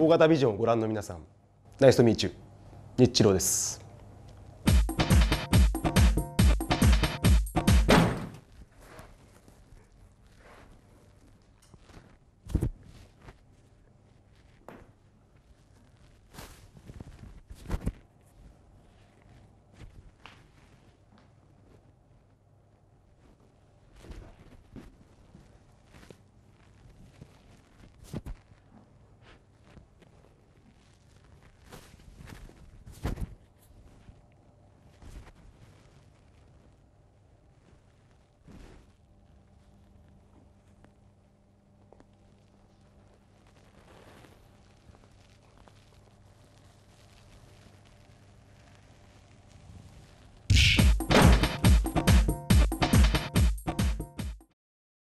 大型ビジョンをご覧の皆さん、ナイスとミーチュー、日チロです。